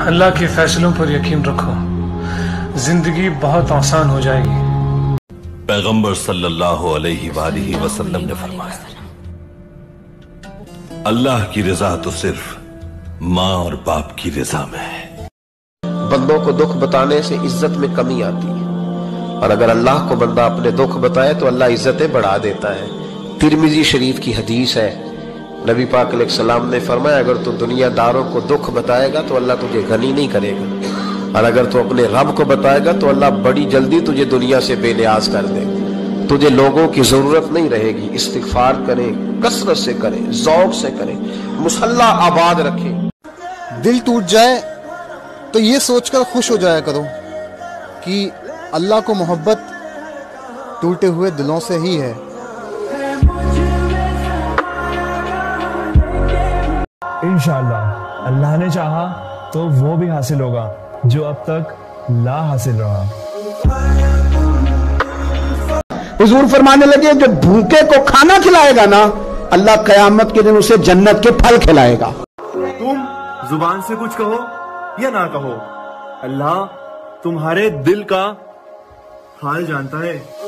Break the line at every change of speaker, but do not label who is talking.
अल्लाह के फैसलों पर यकीन रखो, जिंदगी बहुत आसान हो जाएगी।
पैगंबर सल्लल्लाहु अलैहि वसल्लम ने फरमाया, अल्लाह की रजा तो सिर्फ माँ और बाप की रजा में है।
बंदों को दुख बताने से इज्जत में कमी आती है, और अगर अल्लाह को बंदा अपने दुख बताए तो अल्लाह इज्जतें बढ़ा देता है। तिरमिजी शरीफ की हदीस है, नबी पाक अलैहिस्सलाम ने फरमाया, अगर तू दुनियादारों को दुख बताएगा तो अल्लाह तुझे गनी नहीं करेगा, और अगर तू अपने रब को बताएगा तो अल्लाह बड़ी जल्दी तुझे दुनिया से बेनियाज कर दे। तुझे लोगों की जरूरत नहीं रहेगी। इस्तिगफार करें, कसरत से करें, ज़ौक़ से करें, मुसल्ला आबाद रखें।
दिल टूट जाए तो ये सोचकर खुश हो जाया करो कि अल्लाह को मोहब्बत टूटे हुए दिलों से ही है।
इंशाअल्लाह अल्लाह ने चाहा तो वो भी हासिल होगा जो अब तक ला हासिल रहा।
हुजूर फरमाने लगे, जो भूखे को खाना खिलाएगा ना, अल्लाह कयामत के दिन उसे जन्नत के फल खिलाएगा।
तुम जुबान से कुछ कहो या ना कहो, अल्लाह तुम्हारे दिल का हाल जानता है।